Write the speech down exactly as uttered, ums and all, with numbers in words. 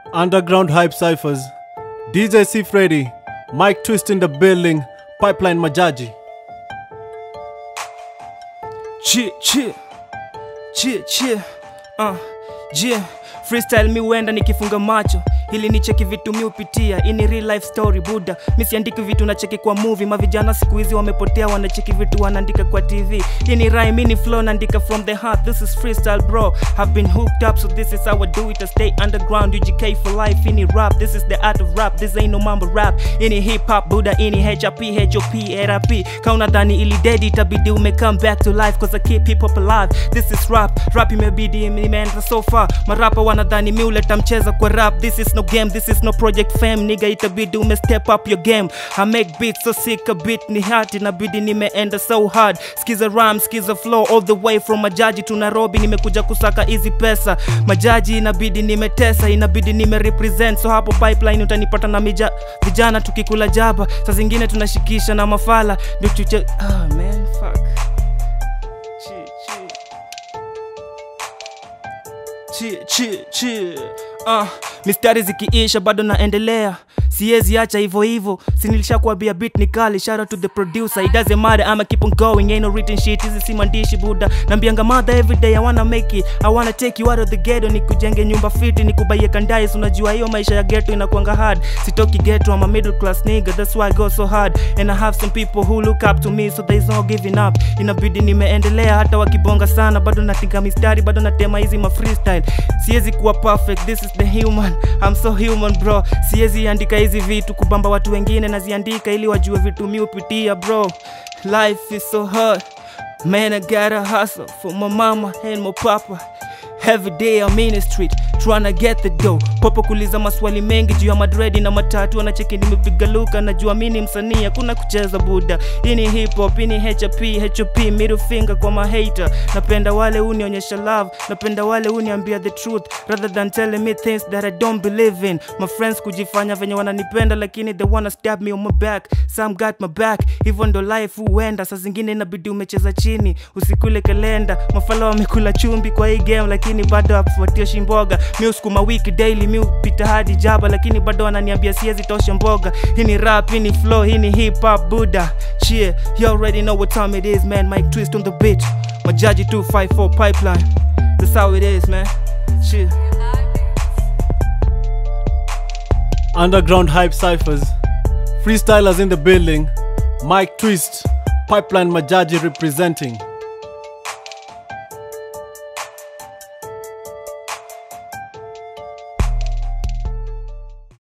Underground hype cyphers, D J C-Freddy, Myq Tweest in the building, Pipeline Majaji. Chie, chie, chie, chie, uh, yeah. Freestyle mi uenda nikifunga macho. Hili ni cheki vitu mi upitia. Ini real life story buda. Mi siandiki vitu na cheki kwa movie. Mavijana siku hizi wamepotea, wanacheki vitu wanaandika kwa T V. Ini rhyme, ini flow, naandika from the heart. This is freestyle bro. Have been hooked up, so this is how I do it. I stay underground, U G K for life. Ini rap, this is the art of rap. This ain't no mambo rap. Ini hip hop buda, ini H R P, H O P, R P. Kauna dhani ili dead itabidi ume come back to life, cause I keep hip hop alive. This is rap, rap imebidi imeenda so far. Marapa wanadhani mi uleta mcheza kwa rap. This is no game, this is no project fame. Nigga itabidi ume step up your game. I make beats so sick, a beat ni hard. Inabidi nimeenda so hard. Skiza rhyme, skiza flow, all the way from Majaji to Nairobi. Nimekuja kusaka easy pesa. Majaji inabidi nimetesa, inabidi nime represent. So hapo pipeline utanipata na mija, vijana tukikula jaba. Saa zingine tunashikisha na mafala. Ndio tuche, ah man, fuck. Chi, chi. Chi, chi, chi. Uh, mistari zikiisha bado naendelea. Siezi acha hivyo hivyo. Sinilisha kuambia beat ni kali. Shout out to the producer. It doesn't matter, I'ma keep on going. Ain't no written shit, hizi si mandishi buda. Nambianga mother every day I wanna make it. I wanna take you out of the ghetto. Nikujenge nyumba fiti, nikubaie kandais. Unajua hiyo maisha ya ghetto inakuanga hard. Sitoki ghetto, I'm a middle class nigga. That's why I go so hard. And I have some people who look up to me, so there's no giving up. Inabidi nimeendelea hata wakibonga sana. Bado natinga mistari, bado natema hizi ma freestyle. Siezi kuwa perfect, this is the human. I'm so human bro. Siezi andika hizi vitu kubamba watu wengine, naziandika ili wajue vitu mi upitia bro. Life is so hard, man, I gotta hustle for my mama and my papa. Every day I'm in the street tryna get the dough. Popo kuliza maswali mengi juu ya madredi na matatu. Anacheki nimepiga luka, najua mini msanii, hakuna kucheza buda. Ini hip hop, ini H R P, H O P, middle finger kwa ma hater. Napenda wale unionyesha love, napenda wale uniambia the truth, rather than telling me things that I don't believe in. My friends kujifanya venye wananipenda, lakini they wanna stab me on my back. Some got my back, hivyo ndo life huenda. Saa zingine inabidi umecheza chini, usikule kalenda. Mafala wamekula chumbi kwa hii game, lakini bado hapufuatia shimboga. Mi uskuma wiki daily, mi upita hadi jaba, lakini bado wananiambia siezi tosha mboga. Hii ni rap, hii ni flow, hii ni hip hop buda. Cheer, you already know what time it is man. Myq Tweest on the beat, Majaji two five four Pipeline. That's how it is man. Cheer. Underground hype cyphers, freestylers in the building, Myq Tweest, Pipeline Majaji representing.